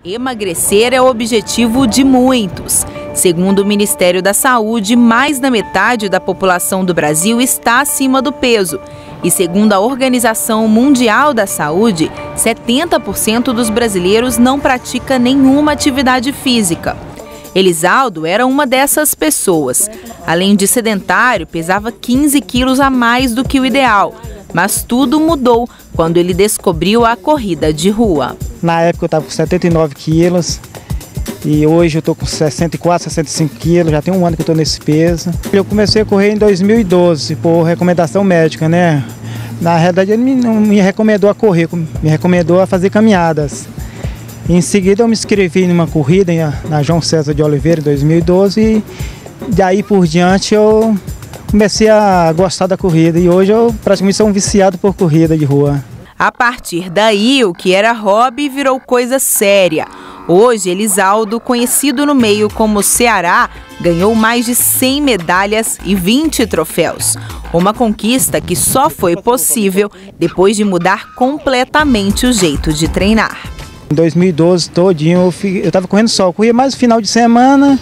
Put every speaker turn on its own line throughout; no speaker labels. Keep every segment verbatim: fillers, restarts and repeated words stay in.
Emagrecer é o objetivo de muitos. Segundo o Ministério da Saúde, mais da metade da população do Brasil está acima do peso. E segundo a Organização Mundial da Saúde, setenta por cento dos brasileiros não pratica nenhuma atividade física. Elisaldo era uma dessas pessoas. Além de sedentário, pesava quinze quilos a mais do que o ideal. Mas tudo mudou quando ele descobriu a corrida de rua.
Na época eu estava com setenta e nove quilos e hoje eu estou com sessenta e quatro, sessenta e cinco quilos, já tem um ano que eu estou nesse peso. Eu comecei a correr em dois mil e doze por recomendação médica, né? Na realidade ele não me recomendou a correr, me recomendou a fazer caminhadas. Em seguida eu me inscrevi numa corrida na João César de Oliveira em dois mil e doze e daí por diante eu comecei a gostar da corrida e hoje eu praticamente sou um viciado por corrida de rua.
A partir daí, o que era hobby virou coisa séria. Hoje, Elisaldo, conhecido no meio como Ceará, ganhou mais de cem medalhas e vinte troféus. Uma conquista que só foi possível depois de mudar completamente o jeito de treinar.
Em dois mil e doze, todinho, eu estava correndo só, eu corria mais no final de semana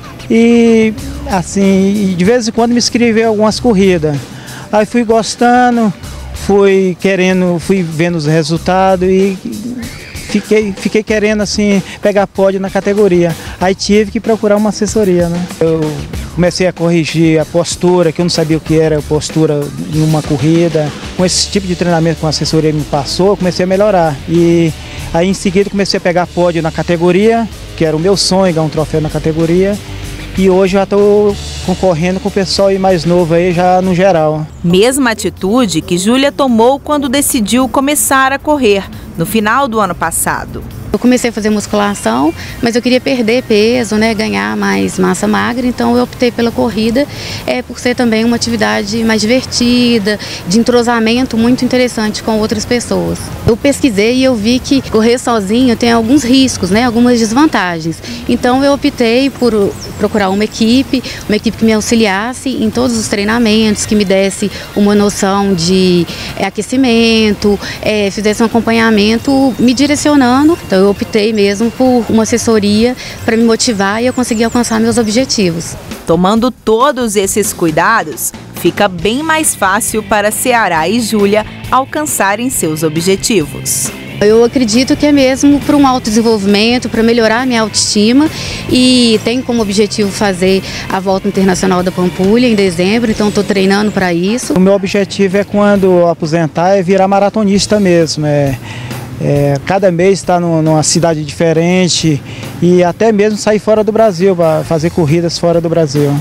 e, assim, de vez em quando me inscrevi em algumas corridas. Aí fui gostando, fui querendo, fui vendo os resultados e fiquei, fiquei querendo assim pegar pódio na categoria. Aí tive que procurar uma assessoria, né? Eu comecei a corrigir a postura, que eu não sabia o que era postura em uma corrida. Com esse tipo de treinamento que a assessoria me passou, eu comecei a melhorar. E aí em seguida comecei a pegar pódio na categoria, que era o meu sonho, ganhar um troféu na categoria. E hoje já estou concorrendo com o pessoal mais novo aí, já no geral.
Mesma atitude que Júlia tomou quando decidiu começar a correr, no final do ano passado.
Eu comecei a fazer musculação, mas eu queria perder peso, né, ganhar mais massa magra, então eu optei pela corrida, é, por ser também uma atividade mais divertida, de entrosamento muito interessante com outras pessoas. Eu pesquisei e eu vi que correr sozinho tem alguns riscos, né, algumas desvantagens. Então eu optei por procurar uma equipe, uma equipe que me auxiliasse em todos os treinamentos, que me desse uma noção de é, aquecimento, é, fizesse um acompanhamento me direcionando. Então, eu optei mesmo por uma assessoria para me motivar e eu conseguir alcançar meus objetivos.
Tomando todos esses cuidados, fica bem mais fácil para Ceará e Júlia alcançarem seus objetivos.
Eu acredito que é mesmo para um autodesenvolvimento, para melhorar a minha autoestima e tenho como objetivo fazer a Volta Internacional da Pampulha em dezembro, então estou treinando para isso.
O meu objetivo é quando eu aposentar é virar maratonista mesmo, é... É, cada mês está numa cidade diferente e até mesmo sair fora do Brasil, para fazer corridas fora do Brasil.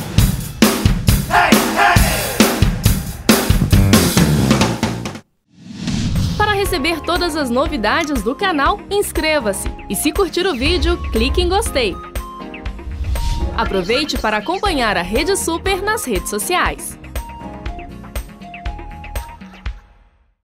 Para receber todas as novidades do canal, inscreva-se e se curtir o vídeo, clique em gostei. Aproveite para acompanhar a Rede Super nas redes sociais.